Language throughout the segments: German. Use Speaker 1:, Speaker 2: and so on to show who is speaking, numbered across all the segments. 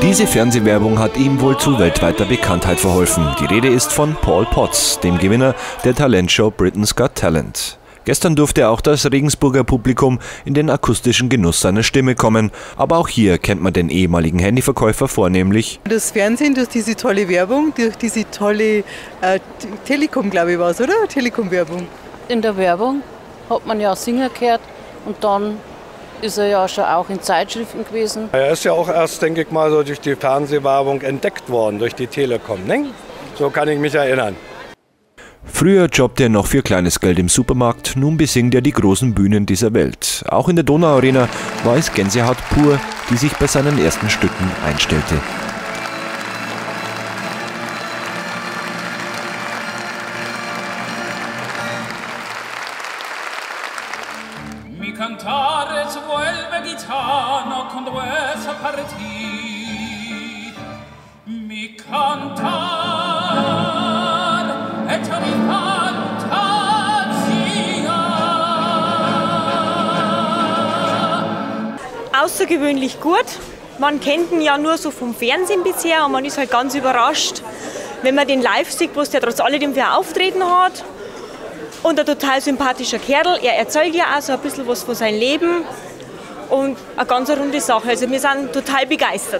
Speaker 1: Diese Fernsehwerbung hat ihm wohl zu weltweiter Bekanntheit verholfen. Die Rede ist von Paul Potts, dem Gewinner der Talentshow Britain's Got Talent. Gestern durfte auch das Regensburger Publikum in den akustischen Genuss seiner Stimme kommen. Aber auch hier kennt man den ehemaligen Handyverkäufer vornehmlich.
Speaker 2: Das Fernsehen, durch diese tolle Werbung, durch diese tolle Telekom, glaube ich, war es, oder? Telekom-Werbung.
Speaker 3: In der Werbung hat man ja Singer gehört und dann ist er ja schon auch in Zeitschriften gewesen.
Speaker 4: Er ist ja auch erst, denke ich mal, so durch die Fernsehwerbung entdeckt worden, durch die Telekom, ne? So kann ich mich erinnern.
Speaker 1: Früher jobbte er noch für kleines Geld im Supermarkt, nun besingt er die großen Bühnen dieser Welt. Auch in der Donauarena war es Gänsehaut pur, die sich bei seinen ersten Stücken einstellte.
Speaker 5: Mi cantare ci vuelve gitano con questa partì. Mi cantar e mi fantasia.
Speaker 6: Außergewöhnlich gut. Man kennt ihn ja nur so vom Fernsehen bisher und man ist halt ganz überrascht, wenn man den live sieht, was der trotz alledem für ein Auftreten hat. Und ein total sympathischer Kerl. Er erzählt ja auch so ein bisschen was von seinem Leben. Und eine ganz runde Sache. Also wir sind total begeistert.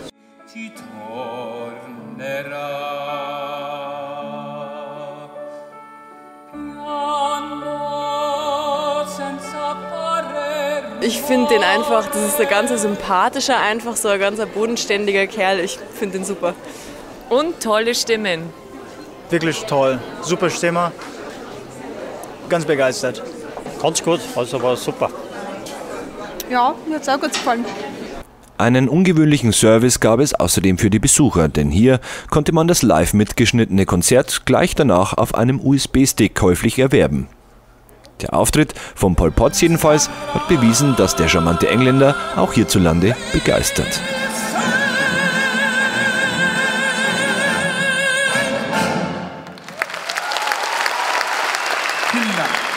Speaker 7: Ich finde den einfach, das ist ein ganz sympathischer, einfach so ein ganz bodenständiger Kerl. Ich finde den super.
Speaker 8: Und tolle Stimmen.
Speaker 9: Wirklich toll. Super Stimme. Ganz begeistert.
Speaker 10: Ganz gut, also war super.
Speaker 11: Ja, mir hat es auch gut gefallen.
Speaker 1: Einen ungewöhnlichen Service gab es außerdem für die Besucher, denn hier konnte man das live mitgeschnittene Konzert gleich danach auf einem USB-Stick käuflich erwerben. Der Auftritt von Paul Potts jedenfalls hat bewiesen, dass der charmante Engländer auch hierzulande begeistert.
Speaker 5: Vielen Dank.